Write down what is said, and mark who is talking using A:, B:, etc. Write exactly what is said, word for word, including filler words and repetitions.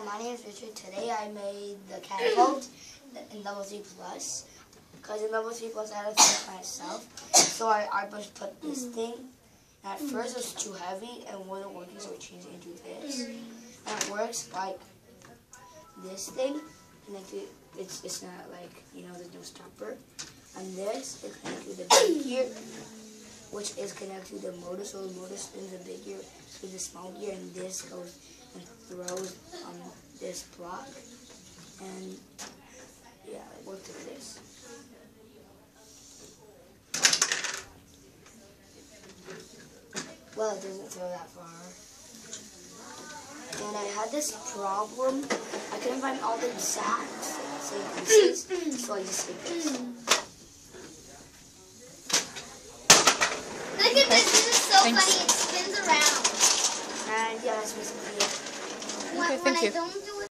A: my name is Richard. Today I made the catapult in Level three Plus. Because in Level three Plus I had to finish myself. So I, I just put this thing. And at first it was too heavy and wasn't working, so we changed it into this. And it works like this thing. And like it, it's, it's not like, you know, there's no stopper. And this is connected to the big gear, which is connected to the motor. So the motor spins the big gear to the small gear, and this goes and throws on um, this block. And yeah, it works like this. Well, it doesn't throw that far. And I had this problem. I couldn't find all the exact same pieces, so I just did this.
B: Look at this, this is so Thanks. funny, it spins around.
A: And yeah, that's basically it.
B: When,
C: Okay,
B: when
C: thank
B: I
C: you.
B: don't do